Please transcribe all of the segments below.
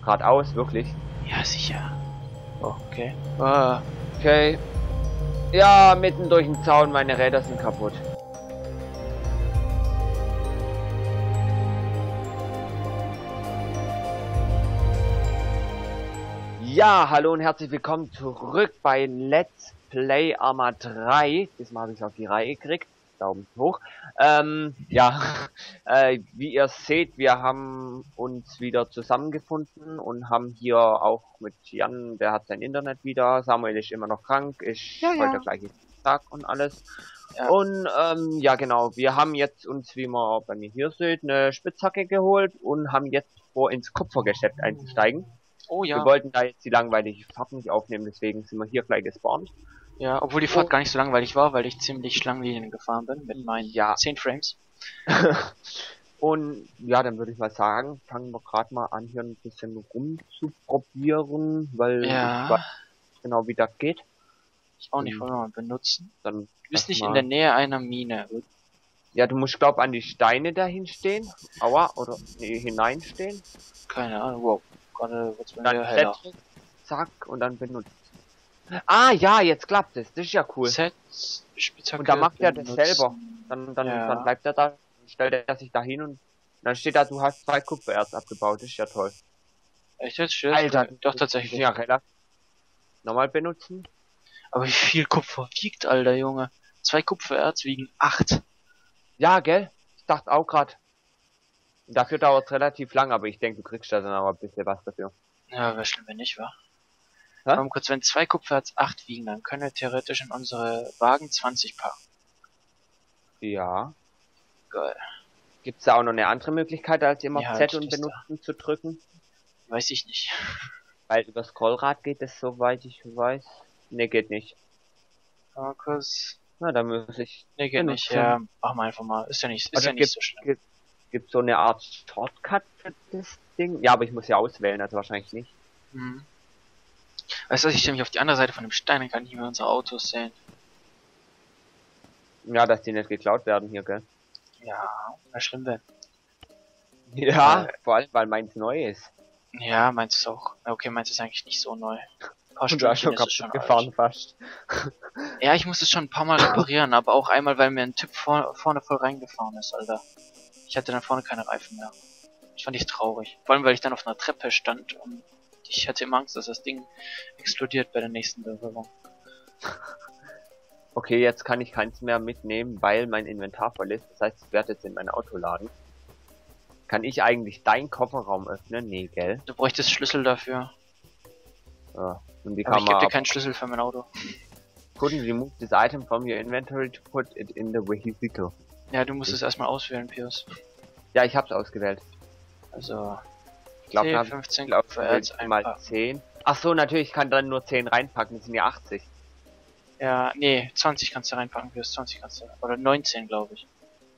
Geradeaus, wirklich. Ja, sicher. Oh, okay. Ah, Okay. Ja, mitten durch den Zaun, meine Räder sind kaputt. Ja, hallo und herzlich willkommen zurück bei Let's Play Arma 3. Diesmal habe ich es auf die Reihe gekriegt. Daumen hoch. Ja, wie ihr seht, wir haben uns wieder zusammengefunden und haben hier auch mit Jan, der hat sein Internet wieder. Samuel ist immer noch krank, ist heute der gleiche Tag und alles. Ja. Und ja genau, wir haben jetzt uns, wie man bei mir hier seht, eine Spitzhacke geholt und haben jetzt vor, ins Kupfergeschäft einzusteigen. Oh ja. Wir wollten da jetzt die langweilige Fahrt nicht aufnehmen, deswegen sind wir hier gleich gespawnt. Ja, obwohl die Fahrt gar nicht so langweilig war, weil ich ziemlich Schlangenlinien gefahren bin mit meinen 10 Frames. Und ja, dann würde ich mal sagen, fangen wir gerade mal an, hier ein bisschen rumzuprobieren, weil ich weiß genau, wie das geht. Ich auch nicht, wollen wir mal benutzen. Dann Du bist nicht in der Nähe einer Mine. Ja, du musst, glaub, an die Steine dahin stehen. Aua, oder nee, hineinstehen. Keine Ahnung, wow. Gerade wird's bei Dann mir heller. Zack, und dann benutzt. Ah, ja, jetzt klappt es. Das ist ja cool. Set, Spitzhacke Und da macht er das benutzen. selber. Dann bleibt er da, stellt er sich da hin und dann steht da, du hast 2 Kupfererz abgebaut. Das ist ja toll. Echt jetzt? Steht Alter, doch tatsächlich. Ja, relativ. Nochmal benutzen. Aber wie viel Kupfer wiegt, Alter Junge? 2 Kupfererz wiegen 8. Ja, gell? Ich dachte auch grad. Dafür dauert es relativ lang, aber ich denke, du kriegst da dann aber ein bisschen was dafür. Ja, wäre schlimm, wenn nicht, wa? Hä? Komm kurz, wenn 2 Kupfererz 8 wiegen, dann können wir theoretisch in unsere Wagen 20 packen. Ja. Geil. Gibt's da auch noch eine andere Möglichkeit, als immer Ja, Z und das benutzen zu drücken? Weiß ich nicht. Weil über Scrollrad geht es, soweit ich weiß. Ne, geht nicht. Mal kurz. Na, da muss ich. Ne, geht nicht. Ja, machen wir einfach mal. Ist ja nicht, Also so schlimm. Gibt so eine Art Shortcut für das Ding? Ja, aber ich muss ja auswählen, also wahrscheinlich nicht. Hm. Weißt du, ich stelle mich auf die andere Seite von dem Stein, dann kann ich mir unsere Autos sehen. Ja, dass die nicht geklaut werden hier, gell? Ja, wäre schlimm, wenn. Ja, vor allem, weil meins neu ist. Ja, meins ist auch. Okay, meins ist eigentlich nicht so neu. Ein paar Und du hast schon Stündchen ist es kaputt gefahren alt. fast. Ja, ich muss es schon ein paar Mal reparieren, aber auch einmal, weil mir ein Typ vorne voll reingefahren ist, Alter. Ich hatte dann vorne keine Reifen mehr. Das fand ich traurig. Vor allem, weil ich dann auf einer Treppe stand und ich hatte immer Angst, dass das Ding explodiert bei der nächsten Berührung. Okay, jetzt kann ich keins mehr mitnehmen, weil mein Inventar voll ist. Das heißt, ich werde jetzt in mein Auto laden. Kann ich eigentlich deinen Kofferraum öffnen? Nee, gell? Du bräuchtest Schlüssel dafür. Ja. Und wie Aber kann ich gebe dir man keinen Schlüssel für mein Auto. couldn't remove this item from your inventory to put it in the vehicle? Ja, du musst es erstmal auswählen, Pius. Ja, ich hab's ausgewählt. Also, Ich glaube, okay, 15 Kupfererz mal einpacken. 10. Ach so, natürlich, ich kann dann nur 10 reinpacken, das sind ja 80. Ja, nee, 20 kannst du reinpacken, Pius, 20 kannst du. Oder 19, glaube ich.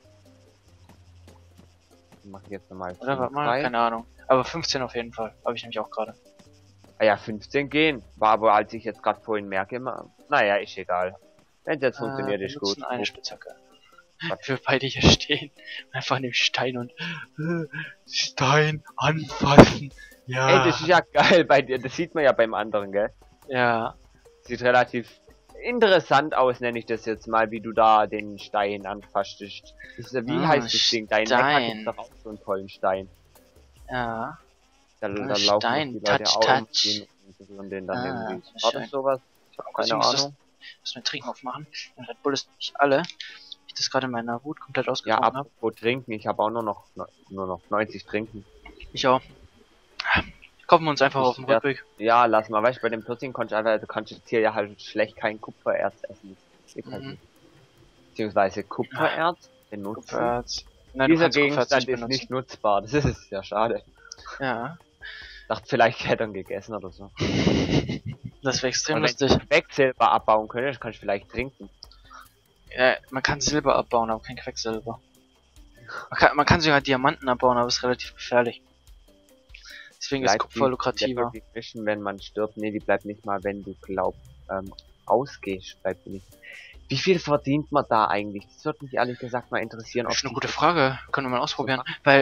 Dann mach ich jetzt nochmal. Oder warte mal, keine Ahnung. Aber 15 auf jeden Fall, habe ich nämlich auch gerade. Ah ja, 15 gehen. War aber, als ich jetzt gerade vorhin merke, immer. Naja, ist egal. Wenn es jetzt funktioniert, ist gut. Eine Spitzhacke. Wir beide hier stehen, einfach an dem Stein und Stein anfassen. Ja. Ey, das ist ja geil bei dir. Das sieht man ja beim anderen, gell? Ja. Sieht relativ interessant aus, nenne ich das jetzt mal, wie du da den Stein anfasst. Wie heißt das Ding? Dein Mac hat doch auch so einen tollen Stein. Ja. Da laufen Stein, die Leute touch, auch touch. und den dann irgendwie. Das ist War das schön. sowas? Ich hab keine Ahnung. Müssen wir Trinken aufmachen. Und Red Bull ist nicht alle. Ich das gerade in meiner Wut komplett Ja, ausgetrunken habe. apropos trinken, ich habe auch nur noch 90 trinken. Ich auch. Kaufen wir uns einfach auf dem Rückweg. Ja, lass mal, weißt du, bei dem Pudding du kannst jetzt hier ja halt schlecht kein Kupfererz essen. Das geht halt nicht. Beziehungsweise Kupfererz benutzen. Kupfererz. Nein, Dieser Gegenstand ist nicht nutzbar, das ist ja schade. Ja. Dachte vielleicht hätte er gegessen oder so. Das wäre extrem Und wenn lustig. du Quecksilber abbauen könntest, kannst du vielleicht trinken. Ja, man kann Silber abbauen, aber kein Quecksilber. Man kann sogar Diamanten abbauen, aber ist relativ gefährlich. Deswegen ist Kupfer lukrativer. Die Mission, wenn man stirbt, nee, die bleibt nicht mal, wenn du glaubst, ausgehst, bleibt die nicht. Wie viel verdient man da eigentlich? Das würde mich ehrlich gesagt mal interessieren. Das ist eine gute Frage. Können wir mal ausprobieren. Weil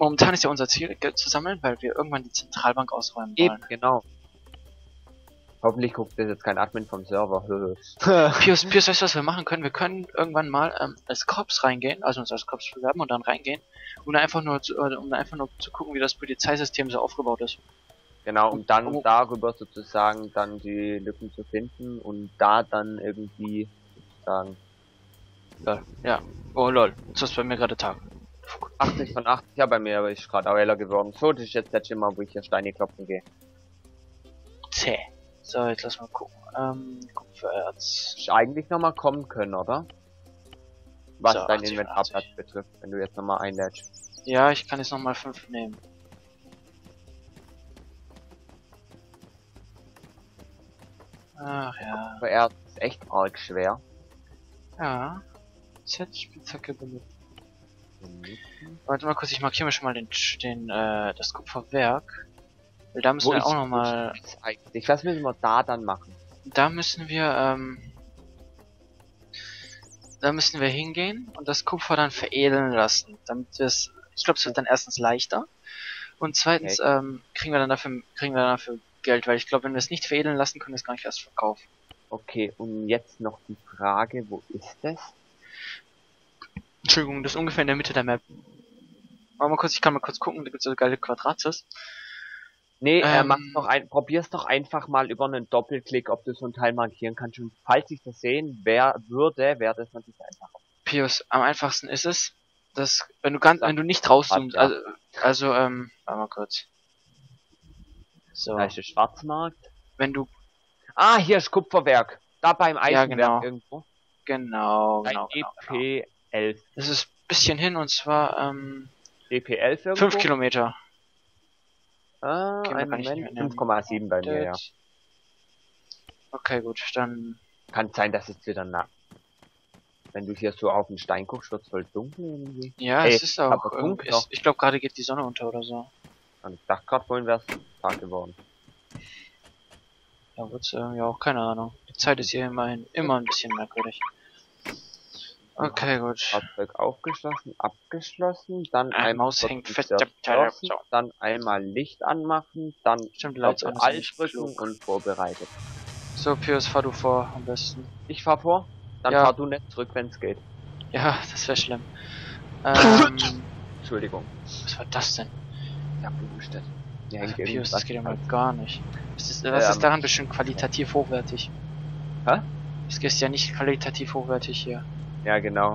momentan ist ja unser Ziel, Geld zu sammeln, weil wir irgendwann die Zentralbank ausräumen Eben, wollen. genau. Hoffentlich guckt das jetzt kein Admin vom Server. Pius, weißt du, was wir machen können? Wir können irgendwann mal als Korps reingehen, also uns als Korps bewerben und dann reingehen, um einfach nur zu gucken, wie das Polizeisystem so aufgebaut ist. Genau, um dann darüber sozusagen dann die Lücken zu finden und da dann irgendwie sozusagen. Lol. Ja. Oh lol, jetzt ist bei mir gerade Tag. 80 von 80, ja, bei mir ist gerade auch heller geworden. So, das ist jetzt das Mal, wo ich hier Steine klopfen gehe. Zäh. So, jetzt lass mal gucken. Kupfererz. Ist eigentlich nochmal kommen können, oder? Was So, dein 80, Inventarplatz betrifft, wenn du jetzt nochmal einlädst. Ja, ich kann jetzt nochmal 5 nehmen. Ach ja. Kupfererz ist echt arg schwer. Ja. Z-Spitzhacke benutzt. Warte mal kurz, ich markiere mir schon mal das Kupferwerk. Weil da müssen wir auch nochmal. Was müssen wir da dann machen? Da müssen wir hingehen und das Kupfer dann veredeln lassen. Damit wir es. Ich glaube, es wird dann erstens leichter. Und zweitens, kriegen wir dann dafür Geld, weil ich glaube, wenn wir es nicht veredeln lassen, können wir es gar nicht erst verkaufen. Okay, und jetzt noch die Frage, wo ist es? Entschuldigung, das ist ungefähr in der Mitte der Map. Ich kann mal kurz gucken, da gibt es so geile Quadratis. Nee, probier's doch einfach mal über einen Doppelklick, ob du so ein Teil markieren kannst. Und falls ich das sehen wäre das natürlich einfacher. Pius, am einfachsten ist es, dass, wenn du nicht rauszoomst, warte mal kurz. So. Da ist der Schwarzmarkt. Wenn du. Ah, hier ist Kupferwerk. Da beim Eisenwerk genau. irgendwo. Genau. EP11. Das ist ein bisschen hin und zwar, EP11 irgendwo? 5 Kilometer. Ah, Okay, ein Moment. 5,7 bei mir, ja. Okay, gut, dann. Kann sein, dass es wieder wenn du hier so auf den Stein guckst, wird's voll dunkel irgendwie. Ja, es ist auch. Ich glaube, gerade geht die Sonne unter oder so. Und ich dachte gerade vorhin wäre es Tag geworden. Ja, wird's irgendwie auch, keine Ahnung. Die Zeit ist hier immerhin immer ein bisschen merkwürdig. Okay, gut. Fahrzeug aufgeschlossen, abgeschlossen, dann Maus hängt fest, dann einmal Licht anmachen, dann auf Alt drücken und vorbereitet. So, Pius, fahr du vor am besten. Ich fahr vor, dann fahr du nicht zurück, wenn es geht. Ja, das wäre schlimm. Entschuldigung. Was war das denn? Ja, gehustet. Ja, Pius, das geht ja mal gar nicht. Was ist daran bestimmt qualitativ hochwertig? Hä? Es ist ja nicht qualitativ hochwertig hier. Ja, genau.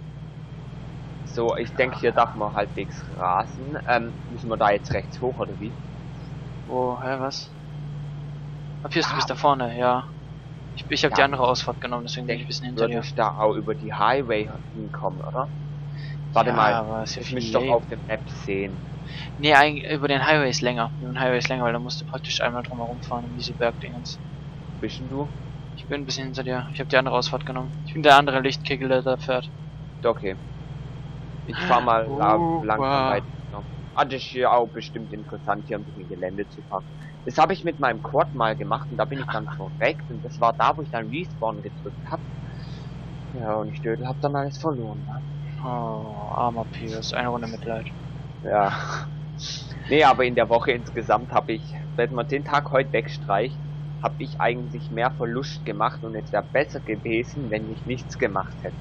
So, ich denke, hier darf man halbwegs rasen. Müssen wir da jetzt rechts hoch, oder wie? Wo, was? Pius, du bist da vorne, ja. Ich habe die andere Ausfahrt genommen, deswegen bin ich ein bisschen hinter dir. Würde ich da auch über die Highway hinkommen, oder? Warte mal, aber es ist ja müsst doch auf dem Map sehen. Nee, eigentlich über den Highway ist länger. Über den Highway ist länger, weil da musst du praktisch einmal drum herum fahren, um diese Bergdingens. Wo bist denn du? Ich bin ein bisschen hinter dir. Ich habe die andere Ausfahrt genommen. Ich bin der andere Lichtkegel, der da fährt. Okay. Ich fahr mal langsam weiter. Das ist hier auch bestimmt interessant, hier ein bisschen Gelände zu fahren. Das habe ich mit meinem Quad mal gemacht und da bin ich dann verreckt und das war da, wo ich dann Respawn gedrückt habe. Ja, und ich hab dann alles verloren. Ne? Oh, armer Pius. Eine Runde Mitleid. Ja. Nee, aber in der Woche insgesamt habe ich, wenn man den Tag heute wegstreicht, habe ich eigentlich mehr Verlust gemacht und es wäre besser gewesen, wenn ich nichts gemacht hätte.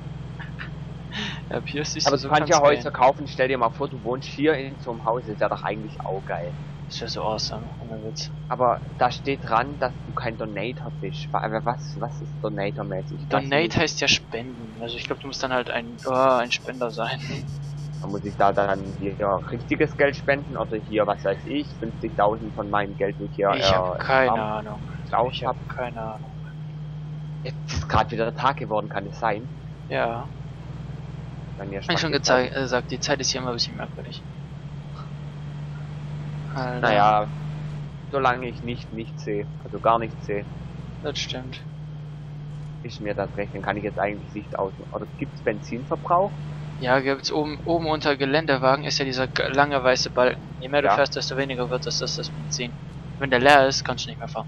Ja, Pius ist aber du kannst ja Häuser kaufen, stell dir mal vor, du wohnst hier in so einem Haus, ist ja doch eigentlich auch geil. Das wäre so awesome, ohne Witz. Aber da steht dran, dass du kein Donator bist. Aber was ist Donator-mäßig? Donate heißt ja spenden. Also ich glaube, du musst dann halt ein Spender sein. Dann muss ich da dann hier richtiges Geld spenden oder hier, was weiß ich, 50.000 von meinem Geld, wo ich hier ich habe keine Ahnung. Ich habe keine Ahnung. Jetzt ist gerade wieder der Tag geworden, kann es sein? Ja. Dann ja schon gesagt, die Zeit ist hier immer ein bisschen merkwürdig. Alter. Naja, solange ich nichts sehe, also gar nichts sehe. Das stimmt. Ist mir das recht, dann kann ich jetzt eigentlich Licht aus. Oder gibt's Benzinverbrauch? Ja, gibt's oben unter Geländewagen ist ja dieser lange weiße Balken. Je mehr du fährst, desto weniger wird das Benzin. Wenn der leer ist, kannst du nicht mehr fahren.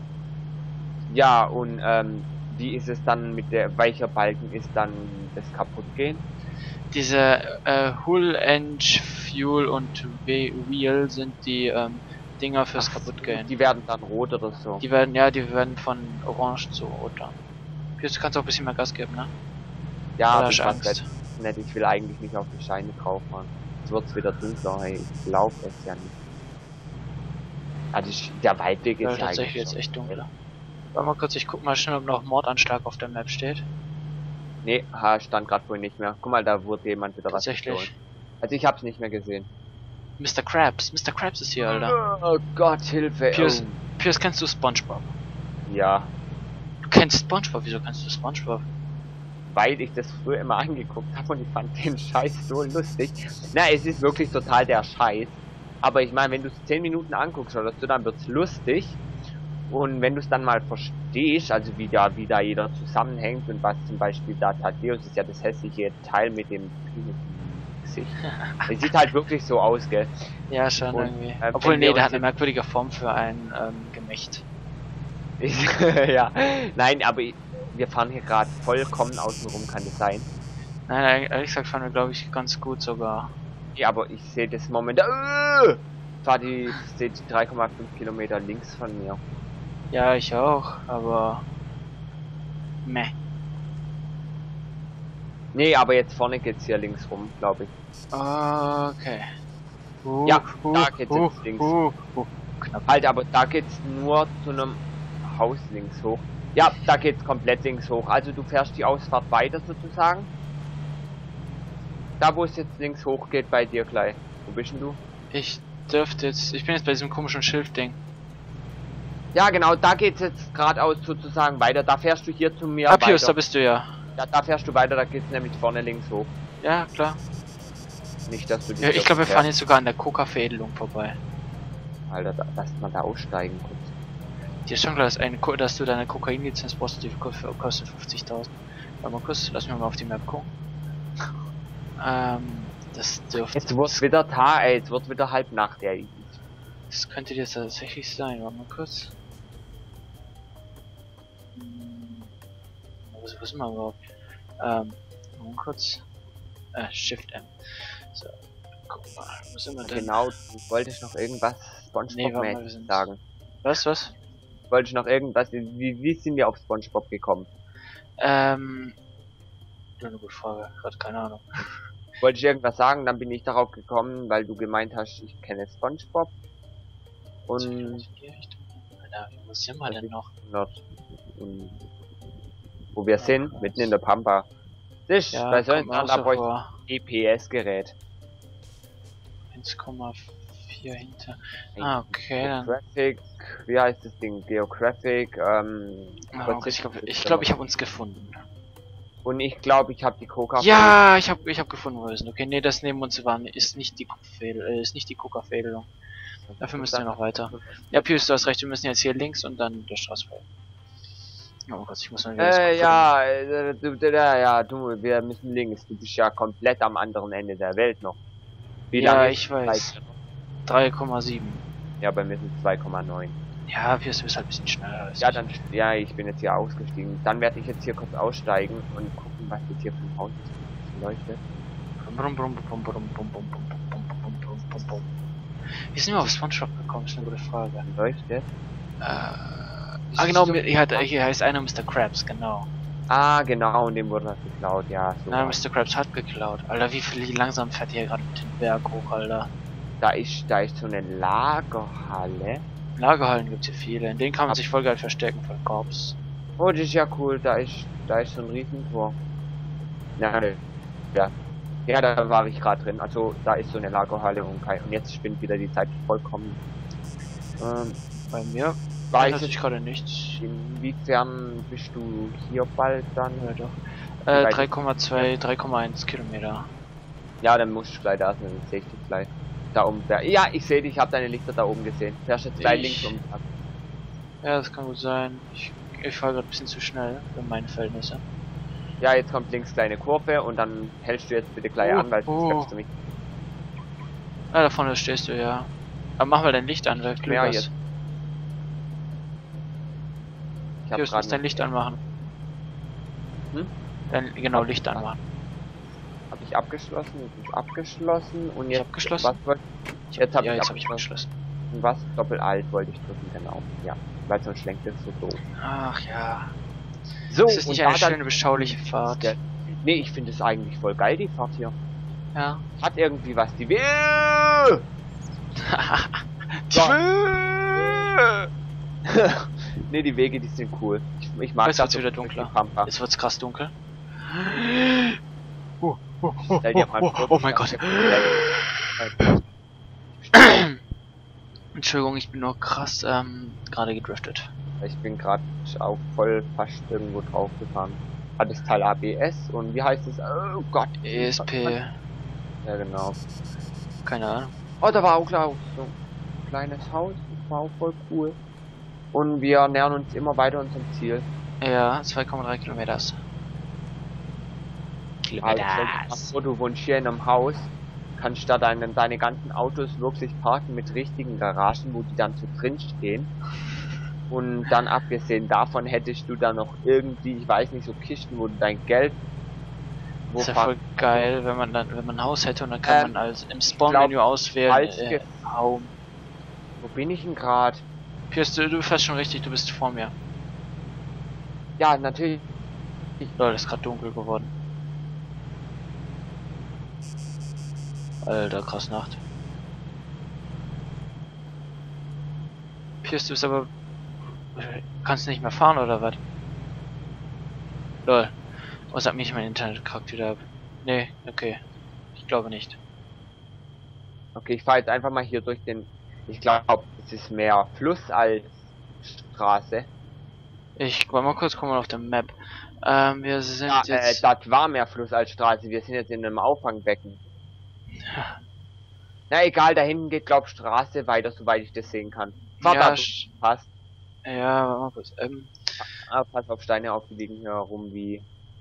Ja, und wie ist es dann mit welcher Balken ist dann das Kaputtgehen? Diese Hull, Engine, Fuel und Wheel sind die Dinger fürs Kaputtgehen. Die werden dann rot oder so. Die werden von orange zu rot dann. Du kannst auch ein bisschen mehr Gas geben, ne? Ja, Oder aber hast ich du weiß Angst? nicht, ich will eigentlich nicht auf die Scheine drauf fahren. Jetzt wird's wieder dunkler, hey, ich glaube es ja nicht. Also der Waldweg Ja, ist ja tatsächlich eigentlich jetzt schon echt dunkler. Warte mal kurz, ich guck mal schnell, ob noch Mordanschlag auf der Map steht. Nee, stand gerade wohl nicht mehr. Guck mal, da wurde jemand wieder was gestohlen. Tatsächlich. Also ich hab's nicht mehr gesehen. Mr. Krabs ist hier, Alter. Oh Gott, Hilfe. Piers, Piers, kennst du SpongeBob? Ja, Du kennst SpongeBob, wieso kennst du SpongeBob? weil ich das früher immer angeguckt habe und ich fand den Scheiß so lustig. Na, es ist wirklich total der Scheiß. Aber ich meine, wenn du es 10 Minuten anguckst oder so, dann wird's lustig. Und wenn du es dann mal verstehst, also wie da jeder zusammenhängt und was zum Beispiel da Thaddeus ist ja das hässliche Teil mit dem Gesicht. Es sieht halt wirklich so aus, gell? Ja, schon Und, irgendwie. wenn Obwohl, wir nee, der uns hat eine merkwürdige Form für ein Gemächt. Ja, nein, aber wir fahren hier gerade vollkommen außen rum, kann das sein? Nein, ehrlich gesagt fahren wir, glaube ich, ganz gut sogar. Ja, aber ich sehe das momentan. Fahr die 3,5 Kilometer links von mir. Ja, ich auch, aber... Meh. Nee, aber jetzt vorne geht's hier links rum, glaube ich. Okay. Ja, da geht's jetzt links. Knapp. Halt, aber da geht's nur zu einem Haus links hoch. Ja, da geht's komplett links hoch. Also du fährst die Ausfahrt weiter sozusagen. Da wo es jetzt links hoch geht bei dir gleich. Wo bist denn du? Ich bin jetzt bei diesem komischen Schilfding. Ja genau, da geht's jetzt geradeaus sozusagen weiter. Da fährst du hier zu mir Pius, da weiter. bist du ja. Ja, da fährst du weiter, da geht's nämlich vorne links hoch. Ja, klar. Nicht, dass du Ja, ich glaube, wir fahren jetzt sogar an der Coca-Veredelung vorbei. Alter, lass mal da aussteigen kurz. Dir ist schon klar, dass du deine Kokainlizenz brauchst, die kostet 50.000. Warte mal kurz, lass mich mal auf die Map gucken. Das dürfte... Jetzt wird's wieder Tag, ey, jetzt wird wieder halb Nacht, ey. Das könnte dir tatsächlich sein, warte mal kurz. Wo sind wir überhaupt? Mal kurz. Shift M. So, guck mal, wo sind wir denn? Genau, du wolltest noch irgendwas SpongeBob-mäßig sagen. Was? Wollte ich noch irgendwas, wie sind wir auf SpongeBob gekommen? Eine gute Frage, gerade keine Ahnung. Wollte ich irgendwas sagen, dann bin ich darauf gekommen, weil du gemeint hast, ich kenne SpongeBob. Und Alter, wo sind wir denn noch? Wo wir sind, mitten in der Pampa. Das ist Ja, bei solchen kommt mir auch Sachen so da vor. EPS-Gerät. 1,4 hinter. Ah, okay, dann. Geographic, wie heißt das Ding? Geographic, Okay, ich glaube, ich habe uns gefunden. Und ich glaube, ich habe die Coca. Ja, ich hab gefunden, wo wir sind. Okay, nee, das neben uns ist nicht die Coca-Veredelung. Dafür müssen wir noch weiter. Ja, Pius, du hast recht, wir müssen jetzt hier links und dann der Straße folgen. Oh Gott, ich muss mal wieder wir müssen links. Du bist ja komplett am anderen Ende der Welt noch. Wie ja, lange ich weiß. 3,7. Ja, bei mir sind 2,9. Ja, Pius, du bist halt ein bisschen schneller als Ja, ich. dann, ja, ich bin jetzt hier ausgestiegen. Dann werde ich jetzt hier kurz aussteigen und gucken, was jetzt hier für ein Haus leuchtet. Wie sind wir auf SpongeBob gekommen? Ist eine gute Frage. Leuchtet? Genau, hier heißt einer Mr. Krabs, genau. Ah, genau, und dem wurde was geklaut, ja. So Nein, war's. Mr. Krabs hat geklaut. Alter, wie langsam fährt hier gerade mit dem Berg hoch, Alter. Da ist so eine Lagerhalle. Lagerhallen gibt's hier viele. In denen kann man sich voll geil verstecken von Korps. Oh, das ist ja cool, da ist so ein Riesentor. Ja, ja. Ja, da war ich gerade drin. Also da ist so eine Lagerhalle und jetzt spinnt wieder die Zeit vollkommen. Bei mir Weiß weiß ich ich gerade nichts. Inwiefern bist du hier bald dann? Ja, doch. Weil- 3,1 Kilometer. Ja, dann musst du gleich da sein, dann sehe ich dich gleich. Da oben. Ja, ich sehe dich, ich habe deine Lichter da oben gesehen. Fährst jetzt gleich links um. Ja, das kann gut sein. Ich fahre gerade ein bisschen zu schnell für meine Verhältnisse. Ja, jetzt kommt links kleine Kurve und dann hältst du jetzt bitte gleich an, weil sonst treffst du mich. Ah, da vorne stehst du, ja. Aber mach mal dein Licht an, weil Glück Ja, hast. jetzt. Ich hab Hier, musst dein Licht anmachen. Hm? Genau, Licht anmachen. Hab nicht abgeschlossen, es ist abgeschlossen und Ich jetzt abgeschlossen? Jetzt habe ja, ich jetzt habe ich abgeschlossen. Was? Doppel-Alt wollte ich drücken, genau. Ja, weil sonst schlenkt es so doof. Ach ja. So, Es ist nicht und eine da schöne, beschauliche Fahrt. Nee, ich finde es eigentlich voll geil, die Fahrt hier. Ja. Hat irgendwie was, die will. Nee, die Wege, die sind cool. Ich mag Jetzt das. wird's wieder dunkler. Jetzt wird's krass dunkel. Stell dir mal vor, Oh mein Gott. Entschuldigung, ich bin nur krass gerade gedriftet. Ich bin gerade auch voll fast irgendwo drauf gefahren. Hat das Teil ABS und wie heißt es? Oh Gott. ESP. Ja, genau. Keine Ahnung. Oh, da war auch klar so ein kleines Haus. Das war auch voll cool. Und wir nähern uns immer weiter unserem Ziel. Ja, 2,3 Kilometer. Also, du wohnst hier in einem Haus, kannst da deine ganzen Autos wirklich parken mit richtigen Garagen, wo die dann so drin stehen. Und dann abgesehen davon hättest du dann noch irgendwie, ich weiß nicht, so Kisten, wo du dein Geld... Das ist ja voll geil, wenn man ein Haus hätte und dann kann man als im Spawn-Menü auswählen. Raum. Wo bin ich denn gerade? Piers, du fährst schon richtig, du bist vor mir. Ja, natürlich. Leute, ist gerade dunkel geworden. Alter, krass Nacht. Piers, du bist aber... Kannst nicht mehr fahren, oder was? Lol. Was hat mich mein Internet gekackt wieder ab? Nee, okay. Ich glaube nicht. Okay, ich fahre jetzt einfach mal hier durch den... Ich glaube, es ist mehr Fluss als Straße. Ich war mal kurz gucken auf der Map. Wir sind Ja, jetzt... das war mehr Fluss als Straße. Wir sind jetzt in einem Auffangbecken. Na egal, da hinten geht glaub Straße weiter, soweit ich das sehen kann. Ja, passt. Ja, warte mal kurz. Pass auf, Steine auf, die liegen hier rum wie...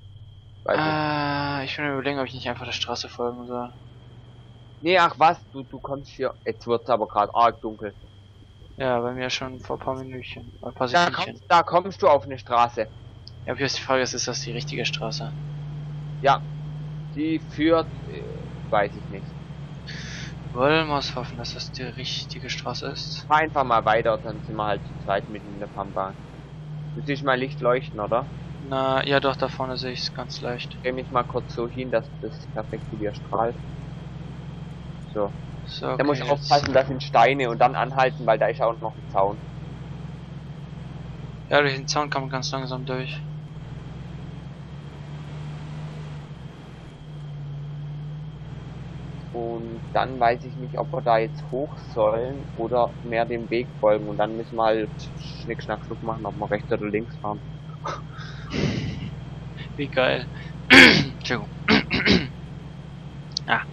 Ich will mir überlegen, ob ich nicht einfach der Straße folgen soll. Nee, ach was, du kommst hier... Jetzt wird's aber gerade arg dunkel. Ja, bei mir schon vor ein paar Minütchen. Ein paar Sekündchen. Da kommst du auf eine Straße. Ja, hier ist die Frage, ist das die richtige Straße? Ja. Die führt... weiß ich nicht. Wollen wir es hoffen, dass das die richtige Straße ist? Fahr einfach mal weiter, dann sind wir halt zu zweit mitten in der Pampa. Du siehst mein Licht leuchten, oder? Na, ja doch, da vorne sehe ich es ganz leicht. Dreh mich mal kurz so hin, dass das perfekt zu dir strahlt. So. So, okay, Da muss ich aufpassen, das sind Steine und dann anhalten, weil da ist auch noch ein Zaun. Ja, durch den Zaun kann man ganz langsam durch. Und dann weiß ich nicht, ob wir da jetzt hoch sollen oder mehr dem Weg folgen. Und dann müssen wir halt Schnick, Schnack, Schnuck machen, ob wir rechts oder links fahren. Wie geil. Entschuldigung. Ah.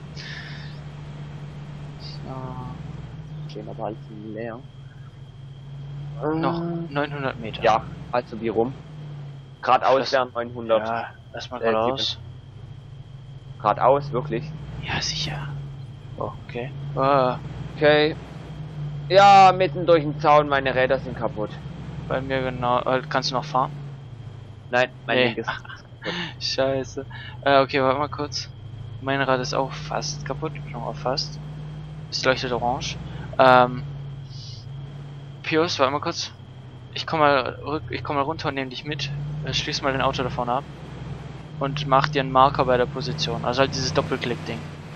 So. Stehen aber alles leer. Noch 900 Meter. Ja, also wie rum. Geradeaus wären 900. Ja, erstmal geradeaus. Geradeaus, wirklich. Ja, sicher. Oh, okay. Okay. Ja, mitten durch den Zaun, meine Räder sind kaputt. Bei mir genau. Kannst du noch fahren? Nein, mein Nee. Link ist kaputt. Scheiße. Okay, warte mal kurz. Mein Rad ist auch fast kaputt. Schon mal fast. Es leuchtet orange. Pius, warte mal kurz. Ich komm mal runter und nehme dich mit. Schließ mal dein Auto da vorne ab. Und mach dir einen Marker bei der Position. Also halt dieses Doppelklick-Ding.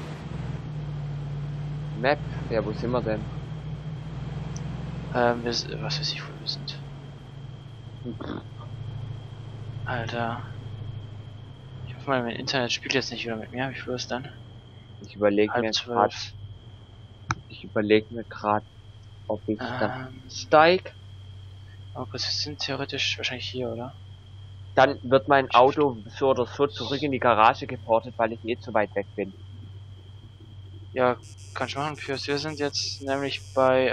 Map? Ja, wo sind wir denn? Was weiß ich, wo wir sind. Alter. Ich hoffe mal, mein Internet spielt jetzt nicht wieder mit mir. Wie viel ist denn? Ich überlege mir 11:30. gerade. Ich überlege mir gerade, ob ich dann steig. Aber wir sind theoretisch wahrscheinlich hier, oder? Dann wird mein Auto so oder so zurück in die Garage geportet, weil ich eh zu weit weg bin. Ja, kann ich machen. Wir sind jetzt nämlich bei,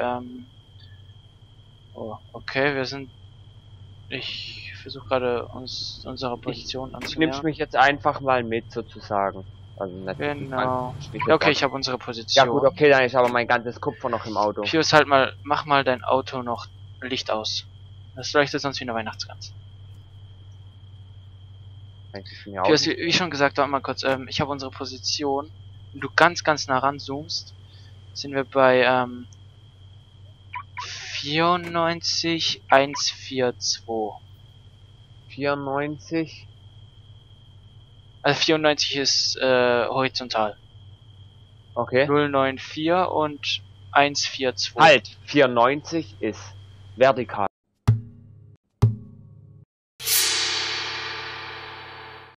oh, okay, wir sind... Ich versuche gerade unsere Position Du anzunähern. nimmst mich jetzt einfach mal mit, sozusagen. Also natürlich Genau. nicht Ja, okay, ich habe unsere Position. Ja gut, okay, dann ist aber mein ganzes Kupfer noch im Auto. Pius, halt mal, mach mal dein Auto noch Licht aus. Das leuchtet sonst wie eine Weihnachtsgans. Eigentlich von mir Piers, aus. wie schon gesagt, warte mal kurz, ich habe unsere Position. Wenn du ganz, ganz nah ranzoomst, sind wir bei 94 142. 94. Also 94 ist horizontal. Okay. 094 und 142. Halt, 94 ist vertikal.